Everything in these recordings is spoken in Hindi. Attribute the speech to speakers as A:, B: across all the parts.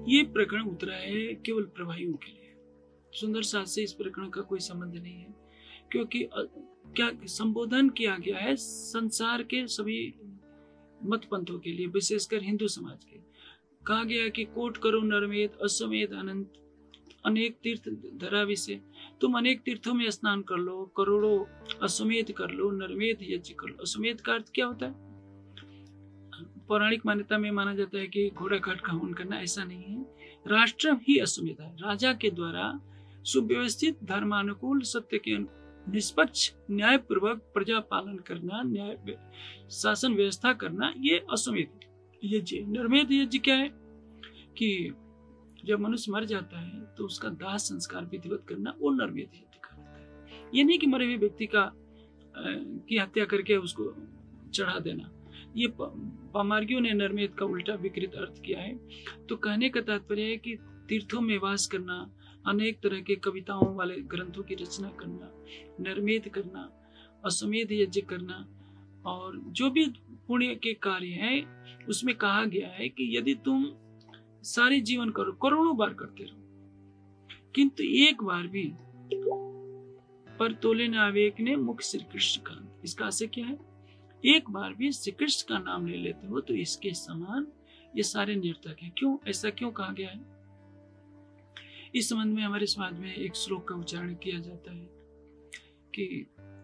A: ये प्रकरण उतरा है केवल प्रभावियों के लिए। सुंदर साथ से इस प्रकरण का कोई संबंध नहीं है, क्योंकि क्या संबोधन किया गया है संसार के सभी मत पंथों के लिए, विशेषकर हिंदू समाज के। कहा गया है कि कोट करो नरमेद अश्वमेध अनंत अनेक तीर्थ धरा विषय। तुम अनेक तीर्थों में स्नान कर लो, करोड़ों अश्वमेध कर लो, नरमेध यज्ञ कर लो। अश्वमेध का अर्थ क्या होता है? पौराणिक मान्यता में माना जाता है कि घोड़ा काट का हवन करना, ऐसा नहीं है। राष्ट्र ही अश्वमेध है। राजा के द्वारा सुव्यवस्थित धर्मानुकूल सत्य के निष्पक्ष न्याय पूर्वक प्रजा पालन करना, न्याय शासन व्यवस्था करना, ये अश्वमेध यज्ञ। नरमेध यज्ञ क्या है कि जब मनुष्य मर जाता है तो उसका दाह संस्कार विधिवत करना, वो नरमेध यज्ञ कहलाता है। ये नहीं कि मरे हुए व्यक्ति की हत्या करके उसको चढ़ा देना। ये पामार्गियों ने नरमेध का उल्टा विकृत अर्थ किया है। तो कहने का तात्पर्य है कि तीर्थों में वास करना, अनेक तरह के कविताओं वाले ग्रंथों की रचना करना, नरमेध करना, अश्वमेध यज्ञ करना, और जो भी पुण्य के कार्य हैं उसमें कहा गया है कि यदि तुम सारे जीवन करो, करोड़ों बार करते रहो, किंतु एक बार भी पर तोले न आवेक ने मुख श्री कृष्ण का। इसका आशय क्या है? एक बार भी श्री कृष्ण का नाम ले लेते हो तो इसके समान ये सारे निरर्थक है। क्यों? ऐसा क्यों कहा गया है? इस संबंध में हमारे समाज में एक श्लोक का उच्चारण किया जाता है कि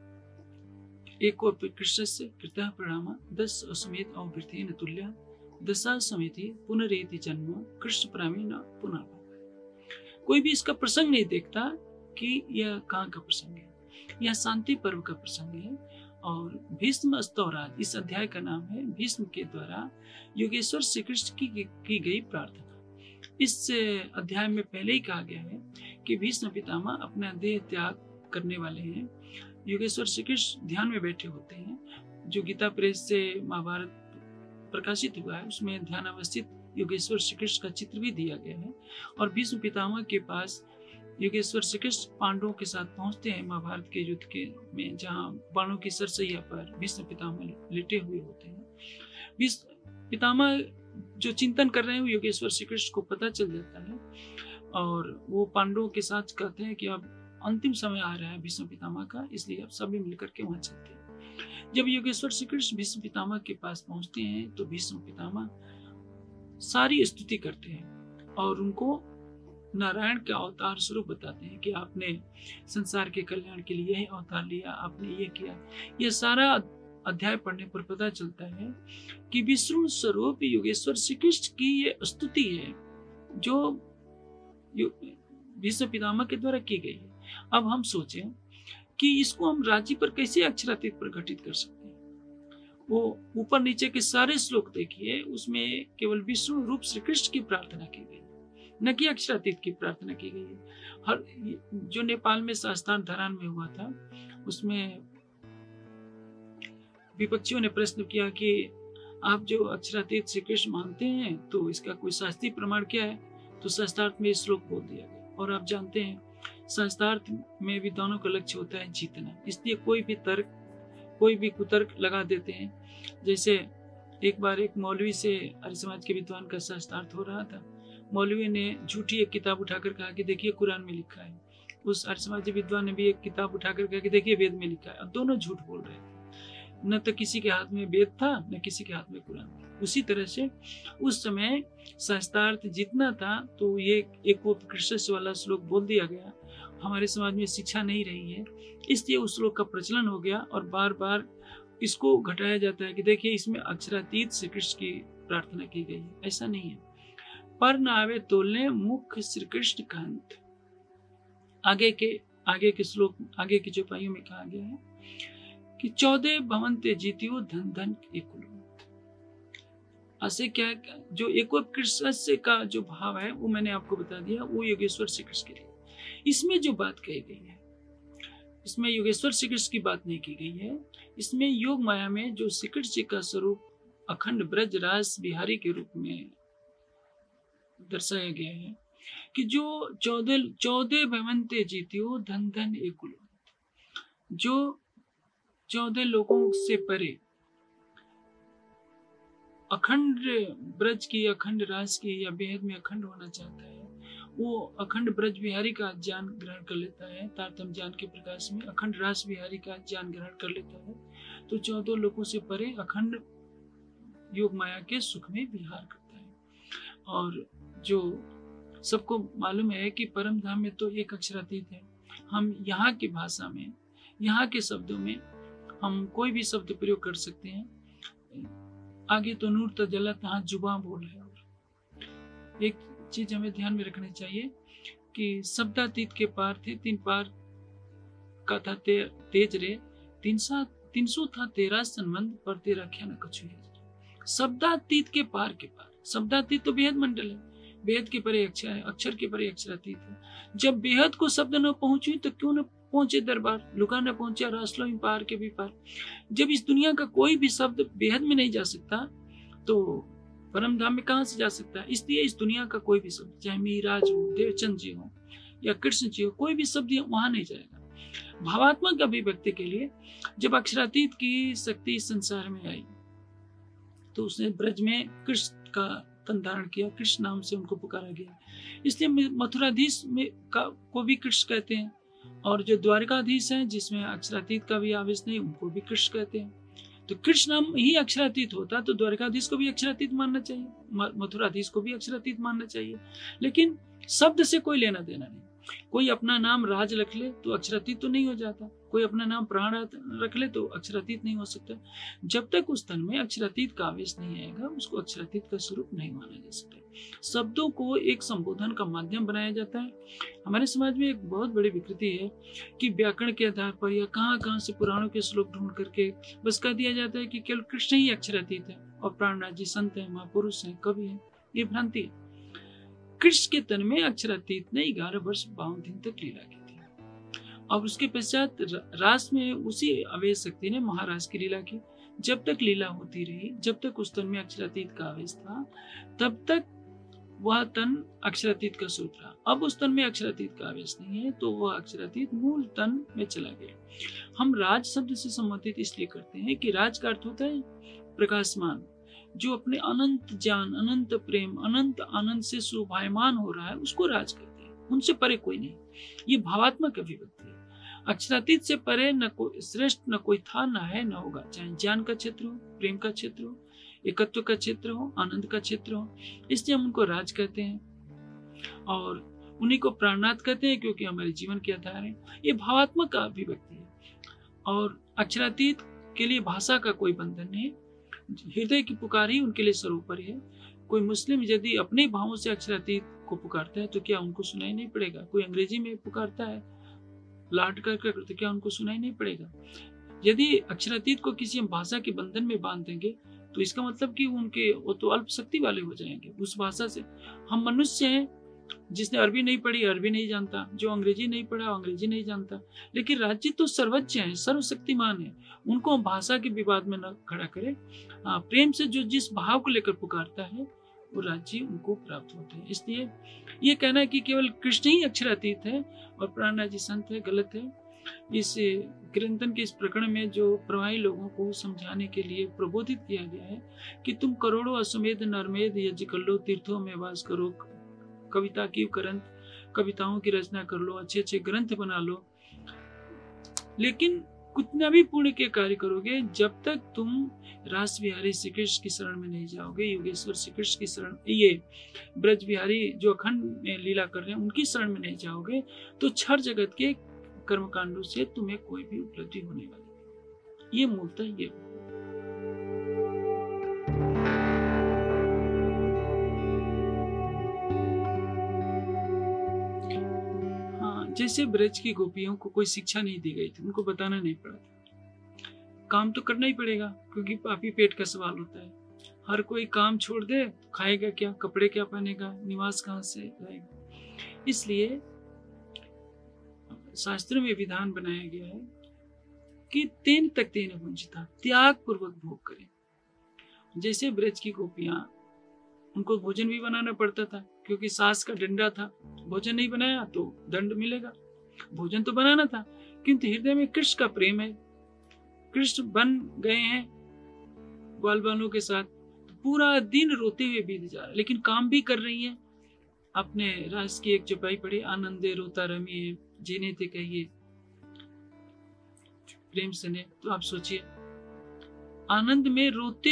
A: एको कृष्णस्य कृतः प्रणाम 10 अश्वमेध अवृतेन तुल्य दशा समिति पुनरेति जन्म कृष्ण प्रामी न पुनर्भव। कोई भी इसका प्रसंग नहीं देखता कि यह कहाँ का प्रसंग है। यह शांति पर्व का प्रसंग है। और भीष्म स्तवराज, इस अध्याय का नाम है भीष्म के द्वारा योगेश्वर श्री कृष्ण की गई प्रार्थना। इस अध्याय में पहले ही कहा गया है कि भीष्म पितामह अपना देह त्याग करने वाले हैं। योगेश्वर श्री कृष्ण ध्यान में बैठे होते हैं। जो गीता प्रेस से महाभारत प्रकाशित हुआ है उसमें ध्यान अवस्थित योगेश्वर श्री कृष्ण का चित्र भी दिया गया है। और भीष्म पितामह के पास योगेश्वर श्री कृष्ण पांडवों के साथ पहुंचते हैं महाभारत के युद्ध के में, जहां बाणों की सरसैया पर भीष्म पितामह लेटे हुए होते हैं। भीष्म पितामह जो चिंतन कर रहे हैं वो योगेश्वर श्री कृष्ण को पता चल जाता है, और वो पांडवों के साथ कहते हैं कि अब अंतिम समय आ रहा है भीष्म पितामह का, इसलिए अब सभी मिलकर के वहां चलते हैं। जब योगेश्वर श्री कृष्ण भीष्म पितामह के पास पहुंचते हैं तो भीष्म पितामह सारी स्तुति करते हैं और उनको नारायण के अवतार स्वरूप बताते हैं कि आपने संसार के कल्याण के लिए यह अवतार लिया, आपने ये किया। यह सारा अध्याय पढ़ने पर पता चलता है कि विष्णु स्वरूप योगेश्वर श्री कृष्ण की ये स्तुति है जो भीष्म पितामह के द्वारा की गई है। अब हम सोचें कि इसको हम राज्य पर कैसे अक्षरातीत प्रकटित कर सकते हैं। वो ऊपर नीचे के सारे श्लोक देखिए, उसमें केवल विष्णु रूप श्री कृष्ण की प्रार्थना की गई, न कि अक्षरातीत की प्रार्थना की गई है। हर जो नेपाल में शास्त्रार्थ धरान में हुआ था उसमें विपक्षियों ने प्रश्न किया कि आप जो अक्षरातीत श्री कृष्ण मानते हैं तो इसका कोई शास्त्रीय प्रमाण क्या है? तो शास्त्रार्थ में श्लोक बोल दिया गया। और आप जानते हैं शास्त्रार्थ में विद्वानों का लक्ष्य होता है जीतना, इसलिए कोई भी तर्क, कोई भी कुतर्क लगा देते हैं। जैसे एक बार एक मौलवी से आर्य समाज के विद्वान का शास्त्रार्थ हो रहा था। मौलवी ने झूठी एक किताब उठाकर कहा कि देखिए कुरान में लिखा है। उस आर्य समाज विद्वान ने भी एक किताब उठाकर कहा कि देखिए वेद में लिखा है। अब दोनों झूठ बोल रहे थे। न तो किसी के हाथ में वेद था न किसी के हाथ में कुरान था। उसी तरह से उस समय शास्त्रार्थ जितना था तो ये एकोपकृष्ट वाला श्लोक बोल दिया गया। हमारे समाज में शिक्षा नहीं रही है, इसलिए उस श्लोक का प्रचलन हो गया और बार बार इसको घटाया जाता है कि देखिए इसमें अक्षरातीत श्री कृष्ण की प्रार्थना की गई है। ऐसा नहीं है। पर न आवे तोलने मुख श्री कृष्ण कांत। आगे के श्लोक, आगे की चौपाइयों में कहा गया है कि 14 भवन्ते जीतियो धन धन एकुलो। ऐसे क्या है, जो एकोपकृष्ट का जो भाव है वो मैंने आपको बता दिया, वो योगेश्वर श्री कृष्ण के लिए। इसमें जो बात कही गई है, इसमें योगेश्वर श्री कृष्ण की बात नहीं की गई है। इसमें योग माया में जो श्री कृष्ण जी का स्वरूप अखंड ब्रज रास बिहारी के रूप में दर्शाया गया है कि जो 14 भवन्ते जीतियो धन धन एकुलो, जो 14 लोगों से परे अखंड ब्रज की, अखंड रास की या बेहद में अखंड होना चाहता है, वो अखंड ब्रज बिहारी का ज्ञान ग्रहण कर लेता है। तारतम्य ज्ञान के प्रकाश में अखंड रास बिहारी का ज्ञान ग्रहण कर लेता है, तो 14 लोकों से परे अखंड योग माया के सुख में विहार करता है। और जो सबको मालूम है कि परम धाम में तो एक अक्षरातीत है। हम यहाँ की भाषा में, यहाँ के शब्दों में हम कोई भी शब्द प्रयोग कर सकते हैं। आगे तो नूर तजल्ला तहाँ जुबां बोल है। एक चीज हमें ध्यान में रखनी चाहिए कि शब्दातीत के पार थे, तीन पार का था तेज रे, 300 था तेरा संबंध पर तेरा क्या न कछु है। शब्दातीत के पार के पार, शब्दातीत तो बेहद मंडल है, बेहद के परे अक्षर है, अक्षर के परे अक्षरातीत है। जब बेहद को शब्द न पहुंचे तो क्यों न पहुंचे दरबार, लुका न पहुंचा रासलो पार के भी पार। जब इस दुनिया का कोई भी शब्द बेहद में नहीं जा सकता तो परम धाम में कहां से जा सकता है। इसलिए इस दुनिया का कोई भी शब्द, चाहे मीराज हो, देवचंद जी हो या कृष्ण जी हो, कोई भी शब्द वहां नहीं जाएगा। भावात्मक अभिव्यक्ति के लिए जब अक्षरातीत की शक्ति संसार में आई तो उसने ब्रज में कृष्ण का तन धारण किया, कृष्ण नाम से उनको पुकारा गया। इसलिए मथुराधीश में को भी कृष्ण कहते हैं, और जो द्वारकाधीश हैं जिसमें अक्षरातीत का भी आवेश नहीं, उनको भी कृष्ण कहते हैं। तो कृष्ण नाम ही अक्षरातीत होता तो द्वारकाधीश को भी अक्षरातीत मानना चाहिए, मथुराधीश को भी अक्षरातीत मानना चाहिए। लेकिन शब्द से कोई लेना देना नहीं। कोई अपना नाम राज रख ले तो अक्षरातीत तो नहीं हो जाता, कोई अपना नाम प्राण रख ले तो अक्षरातीत नहीं हो सकता। जब तक उस तन में अक्षरातीत का आवेश नहीं आएगा उसको अक्षरातीत का स्वरूप नहीं माना जा सकता। शब्दों को एक संबोधन का माध्यम बनाया जाता है। हमारे समाज में एक बहुत बड़ी विकृति है कि व्याकरण के आधार पर या कहाँ से पुराणों के श्लोक ढूंढ करके बस कह दिया जाता है कि केवल कृष्ण ही अक्षरातीत है और प्राणनाथ जी संत है, महापुरुष है, कवि है। ये भ्रांति है। कृष्ण के तन में अक्षरातीत ने 11 वर्ष 52 दिन तक लीला की थी, और उसके पश्चात रास में उसी आवेश शक्ति ने महाराज की लीला की। जब तक लीला होती रही, जब तक उस तन में अक्षरातीत का आवेश था, तब तक वह तन अक्षरातीत का स्वरूप रहा। अब उस तन में अक्षरातीत का आवेश नहीं है तो वह अक्षरातीत मूल तन में चला गया। हम राज शब्द से संबंधित इसलिए करते हैं कि राज का अर्थ होता है प्रकाशमान, जो अपने अनंत ज्ञान, अनंत प्रेम, अनंत आनंद से शोभायमान हो रहा है, उसको राज कहते हैं। उनसे परे कोई नहीं। ये भावात्मक अभिव्यक्ति है। अक्षरातीत से परे न कोई श्रेष्ठ, न कोई था, न है, न होगा। चाहे ज्ञान का क्षेत्र हो, प्रेम का क्षेत्र हो, एकत्व का क्षेत्र हो, आनंद का क्षेत्र हो, इसलिए हम उनको राज कहते हैं और उन्हीं को प्राणनाथ कहते हैं, क्योंकि हमारे जीवन के आधार है। ये भावात्मक अभिव्यक्ति है और अक्षरातीत के लिए भाषा का कोई बंधन नहीं। हृदय की पुकार ही उनके लिए सर्वोपरि है। कोई मुस्लिम यदि अपने भावों से अक्षरातीत को पुकारता है तो क्या उनको सुनाई नहीं पड़ेगा? कोई अंग्रेजी में पुकारता है लाड कर तो क्या उनको सुनाई नहीं पड़ेगा? यदि अक्षरातीत को किसी हम भाषा के बंधन में बांध देंगे तो इसका मतलब कि वो तो अल्प शक्ति वाले हो जाएंगे उस भाषा से। हम मनुष्य हैं, जिसने अरबी नहीं पढ़ी अरबी नहीं जानता, जो अंग्रेजी नहीं पढ़ा अंग्रेजी नहीं जानता, लेकिन राज्य तो सर्वज्ञ है, सर्वशक्तिमान है। उनको हम भाषा के विवाद में न खड़ा करें। प्रेम से जो जिस भाव को लेकर पुकारता है वो राज्य उनको प्राप्त होते हैं। इसलिए ये कहना है कि केवल कृष्ण ही अक्षरातीत है और प्राणनाथ जी संत है, गलत है। इस कीर्तन के इस प्रकरण में जो प्रवाही लोगों को समझाने के लिए प्रबोधित किया गया है कि तुम करोड़ों अश्वमेध नरमेध यज्ञ कर लो, तीर्थों में वास करो, कविता की करंत, कविताओं की रचना कर लो, अच्छे अच्छे ग्रंथ बना लो, लेकिन कितना भी पुण्य के कार्य करोगे जब तक तुम रास बिहारी श्री कृष्ण की शरण में नहीं जाओगे, योगेश्वर श्री कृष्ण की शरण, ये ब्रज बिहारी जो अखंड में लीला कर रहे हैं उनकी शरण में नहीं जाओगे, तो क्षर जगत के कर्मकांडों से तुम्हें कोई भी उपलब्धि होने वाली नहीं। ये मूलतः ये जैसे ब्रज की गोपियों को कोई शिक्षा नहीं दी गई थी, उनको बताना नहीं पड़ा था। काम तो करना ही पड़ेगा क्योंकि पापी पेट का सवाल होता है। हर कोई काम छोड़ दे तो खाएगा क्या, कपड़े क्या पहनेगा, निवास कहाँ से रहेगा। इसलिए शास्त्र में विधान बनाया गया है कि तेन तक तेन भुंजता, त्याग पूर्वक भोग करें। जैसे ब्रज की गोपियां, उनको भोजन भी बनाना पड़ता था क्योंकि सास का डंडा था, भोजन नहीं बनाया तो दंड मिलेगा। भोजन तो बनाना था, किंतु हृदय में कृष्ण का प्रेम है, कृष्ण बन गए हैं ग्वाल बालों के साथ, तो पूरा दिन रोते हुए बीत जा रहा है, लेकिन काम भी कर रही है। आपने राज की एक चौपाई पढ़ी, आनंदे रोता रमिए जीने थे कहिए प्रेम से ने। तो आप सोचिए, आनंद में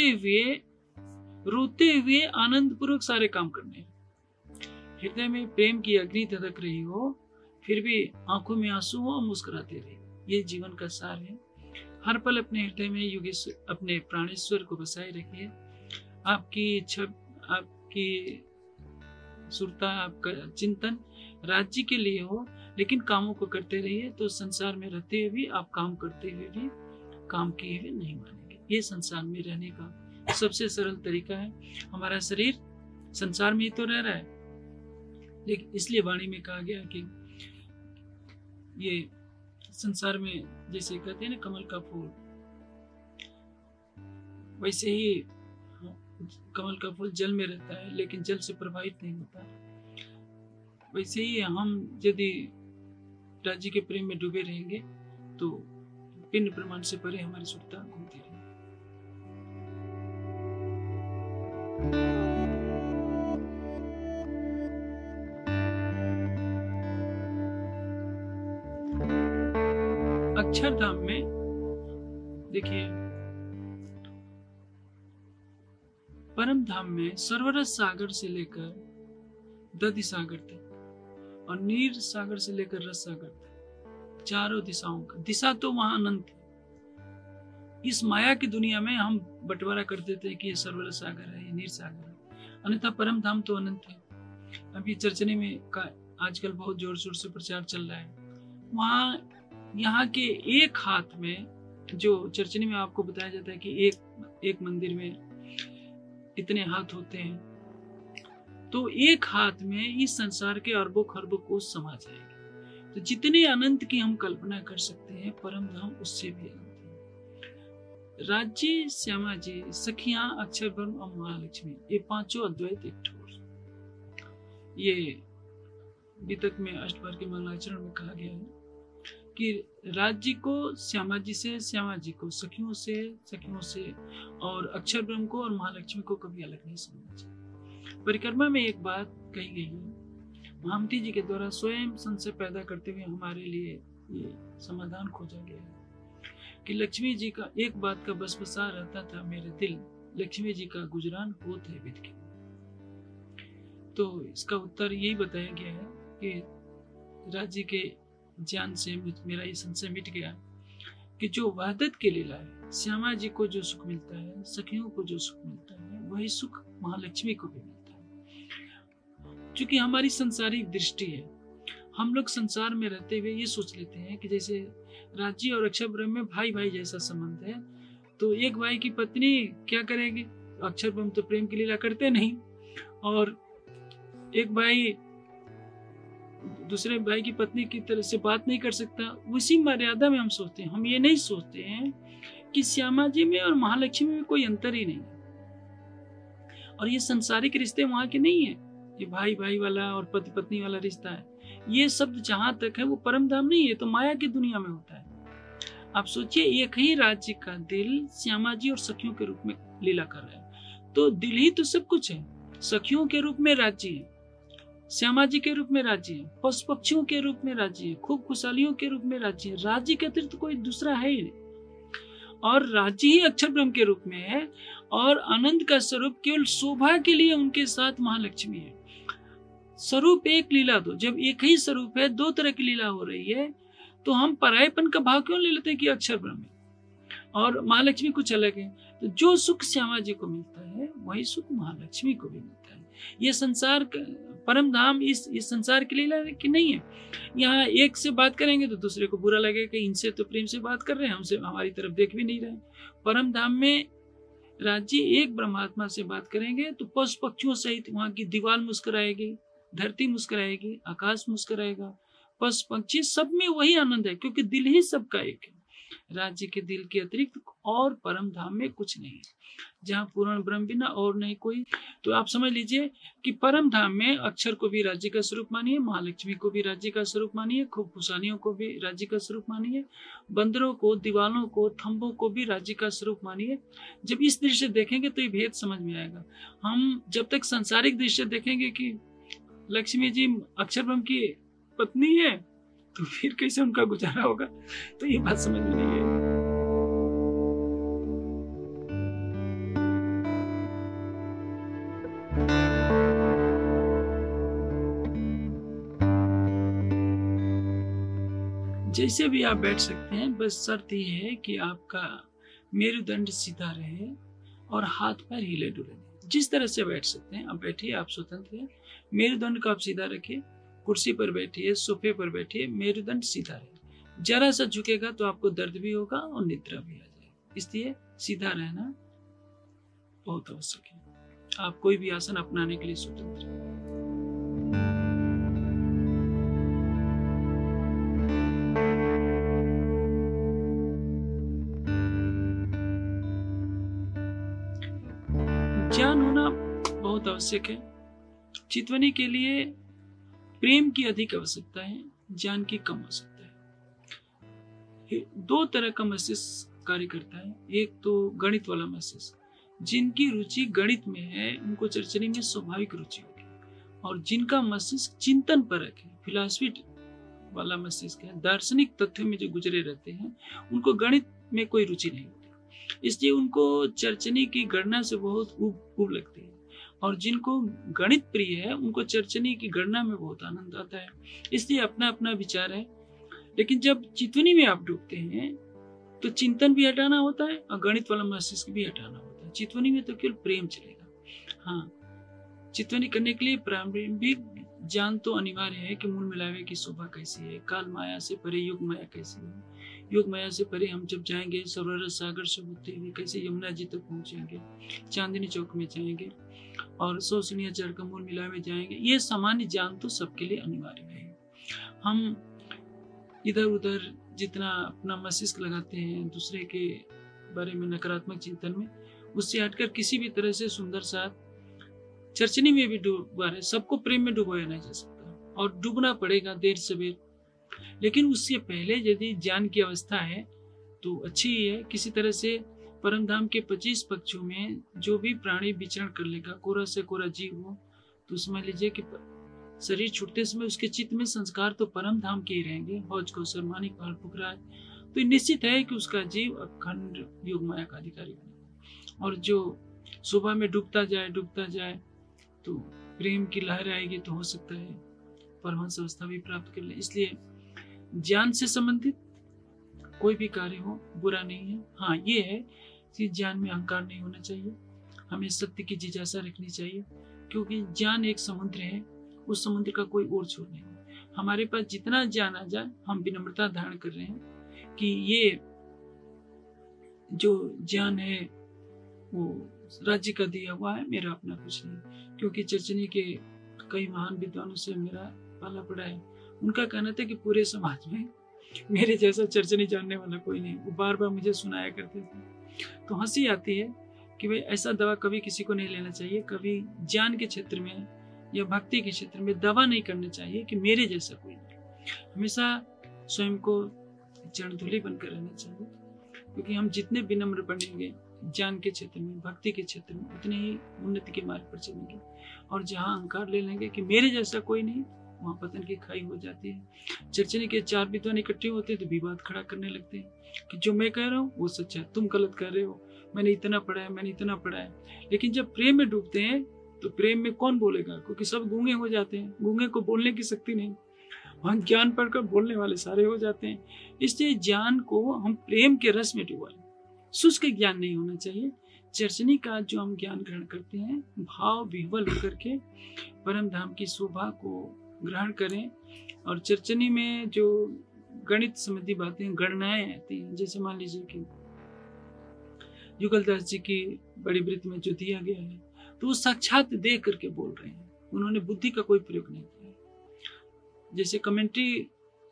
A: रोते हुए आनंद पूर्वक सारे काम करने हैं। हृदय में प्रेम की अग्नि धधक रही हो, फिर भी आंखों में आंसू हो, मुस्कुराते रहे। ये जीवन का सार है। हर पल अपने हृदय में योगेश्वर, अपने प्राणेश्वर को बसाए रखिए। आपकी इच्छा, आपकी सुरता, आपका चिंतन राज्य के लिए हो, लेकिन कामों को करते रहिए। तो संसार में रहते हुए भी आप काम करते हुए भी काम किए हुए नहीं मानेंगे। ये संसार में रहने का सबसे सरल तरीका है। हमारा शरीर संसार में ही तो रह रहा है, लेकिन इसलिए वाणी में कहा गया कि ये संसार में जैसे कहते हैं ना कमल का फूल, वैसे ही कमल का फूल जल में रहता है लेकिन जल से प्रभावित नहीं होता। वैसे ही हम यदि राज्य के प्रेम में डूबे रहेंगे तो पिंड प्रमाण से परे हमारी सुरता घूमती रहेगी। अक्षरधाम में देखिए, परम धाम में सर्वरस सागर से लेकर दधि सागर तक और नीर सागर से लेकर रस सागर तक, चारों दिशाओं का दिशा तो वहां अनंत है। इस माया की दुनिया में हम बंटवारा कर देते हैं कि ये सर्वरस सागर है, ये नीर सागर है, अन्यथा परम धाम तो अनंत है। अभी चर्चने में का आजकल बहुत जोर शोर से प्रचार चल रहा है। वहां यहाँ के एक हाथ में, जो चर्चनी में आपको बताया जाता है कि एक मंदिर में इतने हाथ होते हैं, तो एक हाथ में इस संसार के अरबों खरबों कोष समा जाएंगे। तो जितने अनंत की हम कल्पना कर सकते हैं, परम धाम उससे भी अनंत है। राज्य, श्यामा जी, सखियां, अक्षर ब्रह्म और महालक्ष्मी, ये पांचों अद्वैत एक ठोर। ये वितक में अष्टबार के मंगलाचरण में कहा गया है कि राज्य को श्यामा जी से, श्यामा जी को सखियों से और अक्षर ब्रह्म को और महालक्ष्मी को कभी अलग नहीं समझना चाहिए। परिक्रमा में एक बात कही गई है, महामती जी के द्वारा स्वयं संशय पैदा करते हुए हमारे लिए ये समाधान खोजा गया है कि लक्ष्मी जी का एक बात का बस बसा रहता था मेरे दिल, लक्ष्मी जी का गुजरान होत है विध के। तो इसका उत्तर यही बताया गया है कि राज्य के ज्ञान से मेरा ये संशय मिट गया कि जो वहदत की लीला है, श्यामा जी को जो सुख मिलता है, सखियों को जो सुख मिलता है, वही सुख महालक्ष्मी को भी मिलता है। क्योंकि हमारी संसारिक दृष्टि है, हम लोग संसार में रहते हुए ये सोच लेते हैं कि जैसे राज्य और अक्षर ब्रह्म में भाई भाई जैसा संबंध है, तो एक भाई की पत्नी क्या करेगी? अक्षर ब्रह्म तो प्रेम की लीला करते नहीं, और एक भाई दूसरे भाई की पत्नी की तरह से बात नहीं कर सकता। उसी मर्यादा में हम सोचते हैं। हम ये नहीं सोचते हैं कि श्यामा जी में और महालक्ष्मी में कोई अंतर ही नहीं है, और ये संसारिक रिश्ते वहां के नहीं है। ये भाई भाई वाला और पति पत्नी वाला रिश्ता है। ये शब्द जहां तक है वो परम धाम नहीं है, तो माया की दुनिया में होता है। आप सोचिए, एक ही राज्य का दिल श्यामा जी और सखियों के रूप में लीला कर रहा है, तो दिल ही तो सब कुछ है। सखियों के रूप में राज्य है, श्यामा जी के रूप में राज्य है, पशु पक्षियों के रूप में राज्य है, खूब खुशहालियों के रूप में राज्य है। राज्य के अतिरिक्त कोई दूसरा है ही नहीं, और राज्य ही अक्षर ब्रह्म के रूप में है, और आनंद का स्वरूप केवल शोभा के लिए उनके साथ महालक्ष्मी है। स्वरूप एक, लीला दो। जब एक ही स्वरूप है, दो तरह की लीला हो रही है, तो हम परायपन का भाव क्यों ले लेते हैं कि अक्षर ब्रह्म है और महालक्ष्मी कुछ अलग है? तो जो सुख श्यामा जी को मिलता है, वही सुख महालक्ष्मी को भी मिलता है। ये संसार परम धाम इस संसार की लीला की नहीं है। यहाँ एक से बात करेंगे तो दूसरे को बुरा लगेगा कि इनसे तो प्रेम से बात कर रहे हैं, हमसे हमारी तरफ देख भी नहीं रहे। परम धाम में राज्य एक ब्रह्मात्मा से बात करेंगे तो पशु पक्षियों सहित वहां की दीवार मुस्कुराएगी, धरती मुस्कुराएगी, आकाश मुस्कुराएगा, पशु पक्षी सब में वही आनंद है, क्योंकि दिल ही सबका एक है। राज्य के दिल के अतिरिक्त और परम धाम में कुछ नहीं है, जहाँ पूर्ण ब्रह्म बिना और नहीं कोई। तो आप समझ लीजिए कि परम धाम में अक्षर को भी राज्य का स्वरूप मानिए, महालक्ष्मी को भी राज्य का स्वरूप मानिए, खूब खुशहालियों को भी राज्य का स्वरूप मानिए, बंदरों को, दीवालों को, थंबों को भी राज्य का स्वरूप मानिए। जब इस दृश्य देखेंगे तो ये भेद समझ में आएगा। हम जब तक सांसारिक दृश्य देखेंगे कि लक्ष्मी जी अक्षर ब्रह्म की पत्नी है, तो फिर कैसे उनका गुजारा होगा, तो ये बात समझ में नहीं है। जैसे भी आप बैठ सकते हैं, बस शर्त ये है कि आपका मेरुदंड सीधा रहे और हाथ पैर हिले डुले। जिस तरह से बैठ सकते हैं आप बैठिए, आप स्वतंत्र हैं। मेरुदंड को आप सीधा रखिए, कुर्सी पर बैठिए, सोफे पर बैठिए, मेरुदंड सीधा रहे। जरा सा झुकेगा तो आपको दर्द भी होगा और निद्रा भी आ जाएगी, इसलिए सीधा रहना बहुत आवश्यक है। आप कोई भी आसन अपनाने के लिए स्वतंत्र हैं। ज्ञान होना बहुत आवश्यक है। चितवनी के लिए प्रेम की अधिक आवश्यकता है, ज्ञान की कम आवश्यकता है। दो तरह का मस्तिष्क कार्य करता है। एक तो गणित वाला मस्तिष्क, जिनकी रुचि गणित में है उनको चर्चनी में स्वाभाविक रुचि होगी, और जिनका मस्तिष्क चिंतन परक है, फिलॉसफी वाला मस्तिष्क है, दार्शनिक तथ्यों में जो गुजरे रहते हैं, उनको गणित में कोई रुचि नहीं होती, इसलिए उनको चर्चनी की गणना से बहुत ऊब लगती है। और जिनको गणित प्रिय है उनको चर्चनी की गणना में बहुत आनंद आता है। इसलिए अपना अपना विचार है। लेकिन जब चितवनी में आप डूबते हैं तो चिंतन भी हटाना होता है और गणित वाला मस्तिष्क भी हटाना होता है। चितवनी में तो केवल प्रेम चलेगा। हाँ, चितवनी करने के लिए प्रारंभिक ज्ञान तो अनिवार्य है कि मूल मिलावे की शोभा कैसी है, काल माया से परे योग माया कैसी है, योग माया से परे हम जब जाएंगे सरवर सागर से होते हुए कैसे यमुना जी तक पहुंचेंगे, चांदनी चौक में जाएंगे और 100 सीढ़ियां का मूल मिलावे जाएंगे। ये सामान्य ज्ञान तो सबके लिए अनिवार्य है। हम इधर उधर जितना अपना मस्तिष्क लगाते हैं दूसरे के बारे में नकारात्मक चिंतन में, उससे हटकर किसी भी तरह से सुंदर सा चर्चनी में भी डूबा रहे। सबको प्रेम में डुबोया नहीं जा सकता और डूबना पड़ेगा देर सवेर। लेकिन उससे पहले यदि ज्ञान की अवस्था है तो अच्छी ही है। किसी तरह से परम धाम के 25 पक्षों में जो भी प्राणी विचरण कर लेगा, कोरा से कोरा जीव हो, तो समझ लीजिए कि शरीर छूटते समय उसके चित्त में संस्कार तो परम धाम के ही रहेंगे। हौज कौसर मानिक पाल पुखराज, तो निश्चित है कि उसका जीव अखंड योग माया का अधिकारी बनेगा। और जो सुबह में डूबता जाए तो प्रेम की लहर आएगी, तो हो सकता है परमहंस अवस्था भी प्राप्त कर ले। इसलिए ज्ञान से संबंधित कोई भी कार्य हो बुरा नहीं है। हाँ, ये है कि ज्ञान में अहंकार नहीं होना चाहिए, हमें सत्य की जिज्ञासा रखनी चाहिए, क्योंकि ज्ञान एक समुद्र है, उस समुद्र का कोई ओर छोर नहीं है। हमारे पास जितना ज्ञान आ जाए, हम विनम्रता धारण कर रहे हैं कि ये जो ज्ञान है वो राज्य का दिया हुआ है, मेरा अपना कुछ नहीं। क्योंकि चर्चनी के कई महान विद्वानों से मेरा पाला पड़ा है। उनका कहना था कि पूरे समाज में मेरे जैसा चर्चनी जानने वाला कोई नहीं। वो बार बार मुझे सुनाया करते थे। तो हंसी आती है कि भाई ऐसा दवा कभी किसी को नहीं लेना चाहिए। कभी ज्ञान के क्षेत्र में या भक्ति के क्षेत्र में दवा नहीं करना चाहिए कि मेरे जैसा कोई नहीं। हमेशा स्वयं को चरणधुली बनकर रहना चाहिए, क्योंकि हम जितने विनम्र बनेंगे ज्ञान के क्षेत्र में, भक्ति के क्षेत्र में, उतने ही उन्नति के मार्ग पर चलेंगे। और जहाँ अहंकार ले लेंगे कि मेरे जैसा कोई नहीं, वहाँ पतन की खाई हो जाती है। चर्चनी के 4 विद्वान इकट्ठे होते हैं तो विवाद खड़ा करने लगते हैं कि जो मैं कह रहा हूँ वो सच है, तुम गलत कर रहे हो, मैंने इतना पढ़ा है। लेकिन जब प्रेम में डूबते हैं तो प्रेम में कौन बोलेगा, क्योंकि सब गूंगे हो जाते हैं। गूंगे को बोलने की शक्ति नहीं, वहाँ ज्ञान पढ़कर बोलने वाले सारे हो जाते हैं। इसलिए ज्ञान को हम प्रेम के रस में डुबाएं, शुष्क ज्ञान नहीं होना चाहिए। चर्चनी का जो हम ज्ञान ग्रहण करते हैं, भाव विह्वल होकर के परम धाम की शोभा को ग्रहण करें। और चर्चनी में जो गणित संबंधी बातें, गणनाएं आती हैं, जैसे मान लीजिए कि युगलदास जी की बड़ी वृत्त में जो दिया गया है, तो वो साक्षात देख करके बोल रहे हैं, उन्होंने बुद्धि का कोई प्रयोग नहीं किया। जैसे कमेंट्री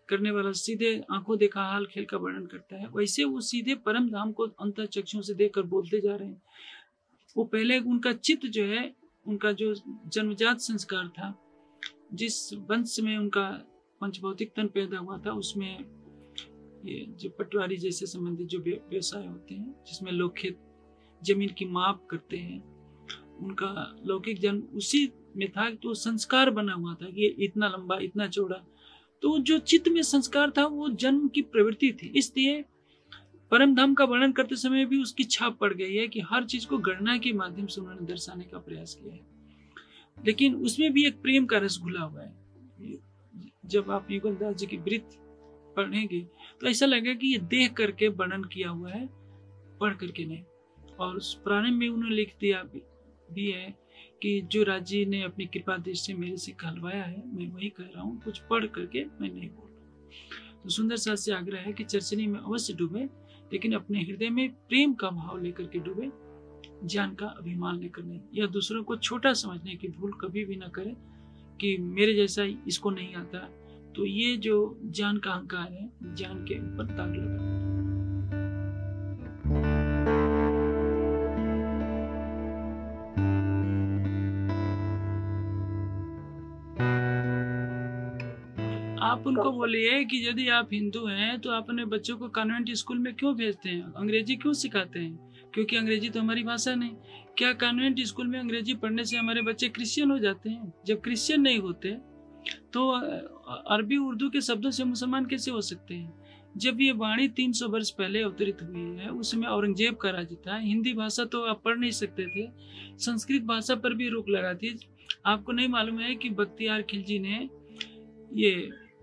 A: करने वाला सीधे आंखों देखा हाल खेल का वर्णन करता है, वैसे वो सीधे परम धाम को अंतःचक्षुओं से देखकर बोलते जा रहे हैं। वो पहले उनका चित्त जो है, उनका जो जन्मजात संस्कार था, जिस वंश में उनका पंचभौतिक तन पैदा हुआ था, उसमें ये जो पटवारी जैसे संबंधित जो व्यवसाय होते हैं, जिसमें लोग खेत जमीन की माप करते हैं, उनका लौकिक जन्म उसी में था। तो संस्कार बना हुआ था कि इतना लंबा, इतना चौड़ा। तो जो चित्त में संस्कार था वो जन्म की प्रवृत्ति थी। इसलिए परम धाम का वर्णन करते समय भी उसकी छाप पड़ गई है कि हर चीज को गणना के माध्यम से उन्होंने दर्शाने का प्रयास किया है, लेकिन उसमें भी एक प्रेम का रस घुला हुआ है। जब आप युगलदास जी की वृत्त पढ़ेंगे तो ऐसा लगेगा कि ये देख करके वर्णन किया हुआ है, पढ़ करके नहीं। और उस प्रारंभ में उन्होंने लिख दिया भी है कि जो राज्य ने अपनी कृपा दृष्टि से मेरे से कहलवाया है, मैं वही कह रहा हूँ, कुछ पढ़ करके मैं नहीं बोल रहा। तो सुंदर साथ से आग्रह है कि चर्चनी में अवश्य डूबे, लेकिन अपने हृदय में प्रेम का भाव लेकर के डूबे, ज्ञान का अभिमान लेकर नहीं, या दूसरों को छोटा समझने की भूल कभी भी ना करें कि मेरे जैसा इसको नहीं आता। तो ये जो ज्ञान का अहंकार है, ज्ञान के ऊपर दाग लगा। आप उनको बोलिए कि यदि आप हिंदू हैं तो आप अपने बच्चों को कॉन्वेंट स्कूल में क्यों भेजते हैं, अंग्रेजी क्यों सिखाते हैं? क्योंकि अंग्रेजी तो हमारी भाषा नहीं। क्या कॉन्वेंट स्कूल में अंग्रेजी पढ़ने से हमारे बच्चे क्रिश्चियन हो जाते हैं? जब क्रिश्चियन नहीं होते तो अरबी उर्दू के शब्दों से मुसलमान कैसे हो सकते हैं? जब ये वाणी 300 वर्ष पहले अवतरित हुई है, उसमें औरंगजेब का राज्य था, हिंदी भाषा तो आप पढ़ नहीं सकते थे, संस्कृत भाषा पर भी रोक लगा थी। आपको नहीं मालूम है कि बख्तियार खिलजी ने ये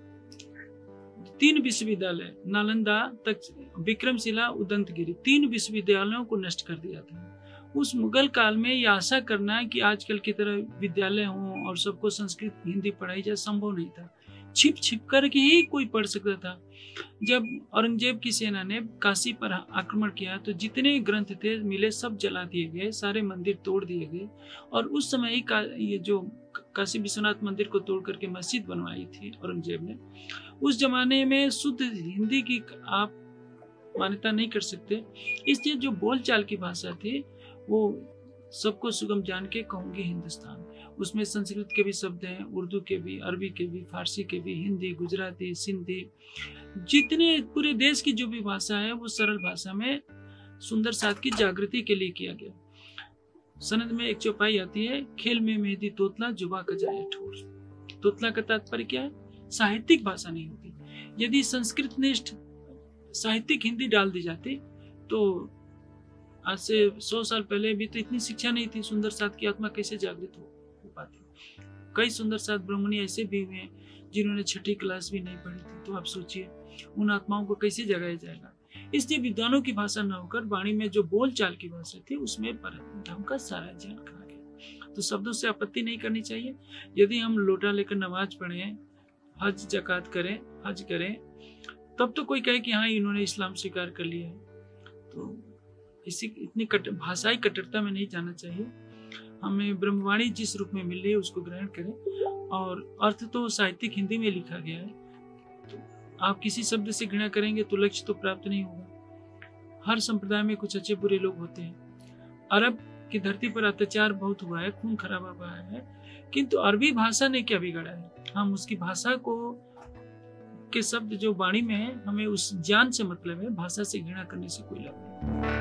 A: 3 विश्वविद्यालय, नालंदा तक, विक्रमशिला, उदंतगिरी, 3 विश्वविद्यालयों को नष्ट कर दिया था। उस मुगल काल में यह आशा करना कि आजकल की तरह विद्यालय हों और सबको संस्कृत हिंदी पढ़ाई जाए संभव नहीं था। छिप छिप करके ही कोई पढ़ सकता था। जब औरंगजेब की सेना ने काशी पर आक्रमण किया तो जितने ग्रंथ थे मिले सब जला दिए गए, सारे मंदिर तोड़ दिए गए। और उस समय ही ये जो काशी विश्वनाथ मंदिर को तोड़ करके मस्जिद बनवाई थी औरंगजेब ने, उस जमाने में शुद्ध हिंदी की आप मान्यता नहीं कर सकते। इसलिए जो बोलचाल की भाषा थी वो सबको सुगम जान के कहूंगी हिंदुस्तान। उसमें संस्कृत के भी शब्द हैं, उर्दू के भी, अरबी के भी, फारसी के भी, हिंदी, गुजराती, सिंधी, जितने पूरे देश की जो भी भाषा है वो सरल भाषा में सुंदर साथ की जागृति के लिए किया गया। सनद में एक चौपाई आती है, खेल में मेहंदी तोतला, जुबा का जाए ठोर। तोतला का तात्पर्य क्या है? साहित्यिक भाषा नहीं होती। यदि संस्कृत निष्ठ साहित्यिक हिंदी डाल दी जाती तो आज से 100 साल पहले भी तो इतनी शिक्षा नहीं थी, सुंदर साथ की आत्मा कैसे जागृत हो पाती। कई सुंदर साथ ब्राह्मणी ऐसे भी हुए हैं जिन्होंने 6ठी क्लास भी नहीं पढ़ी थी। तो आप सोचिए उन आत्माओं को कैसे जगाया जाएगा। इसलिए विद्वानों की भाषा न होकर वाणी में जो बोल चाल की भाषा थी उसमें परम धाम का सारा ज्ञान कहा गया। तो शब्दों से आपत्ति नहीं करनी चाहिए। यदि हम लोटा लेकर नमाज पढ़ें, हज जकात करें, हज करें, तब तो कोई कहे कि हाँ इन्होंने इस्लाम स्वीकार कर लिया है। तो इसी इतनी भाषाई कट्टरता में नहीं जाना चाहिए। हमें ब्रह्मवाणी जिस रूप में मिल रही है उसको ग्रहण करें। और अर्थ तो साहित्यिक हिंदी में लिखा गया है। तो आप किसी शब्द से घृणा करेंगे तो लक्ष्य तो प्राप्त नहीं होगा। हर संप्रदाय में कुछ अच्छे बुरे लोग होते हैं। अरब की धरती पर अत्याचार बहुत हुआ है, खून खराबा हुआ है, किंतु अरबी भाषा ने क्या बिगाड़ा है? हम उसकी भाषा को के शब्द जो वाणी में है, हमें उस ज्ञान से मतलब है, भाषा से घृणा करने से कोई लाभ नहीं।